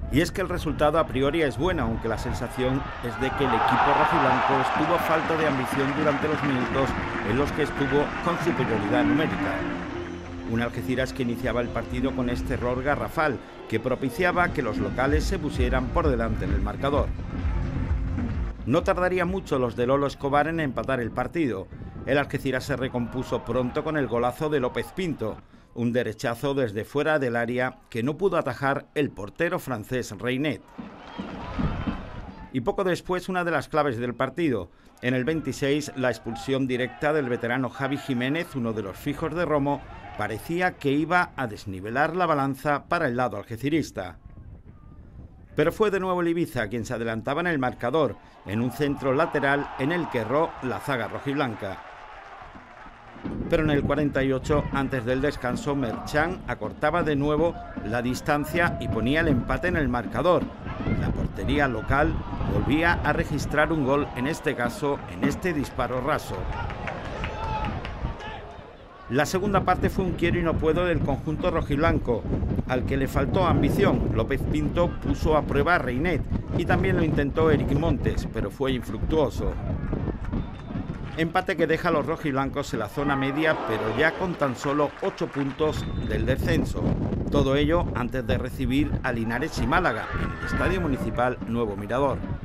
Y es que el resultado a priori es bueno, aunque la sensación es de que el equipo rojiblanco estuvo a falta de ambición durante los minutos en los que estuvo con superioridad numérica. Un Algeciras que iniciaba el partido con este error garrafal, que propiciaba que los locales se pusieran por delante en el marcador. No tardaría mucho los de Lolo Escobar en empatar el partido. El Algeciras se recompuso pronto con el golazo de López Pinto, un derechazo desde fuera del área que no pudo atajar el portero francés Reinet. Y poco después una de las claves del partido. En el 26, la expulsión directa del veterano Javi Jiménez, uno de los fijos de Romo, parecía que iba a desnivelar la balanza para el lado algecirista. Pero fue de nuevo el Ibiza quien se adelantaba en el marcador, en un centro lateral en el que erró la zaga rojiblanca. Pero en el 48, antes del descanso, Merchan acortaba de nuevo la distancia y ponía el empate en el marcador. La portería local volvía a registrar un gol, en este caso en este disparo raso. La segunda parte fue un quiero y no puedo del conjunto rojiblanco, al que le faltó ambición. López Pinto puso a prueba a Reinet y también lo intentó Eric Montes, pero fue infructuoso. Empate que deja a los rojiblancos en la zona media, pero ya con tan solo 8 puntos del descenso. Todo ello antes de recibir a Linares y Málaga en el Estadio Municipal Nuevo Mirador.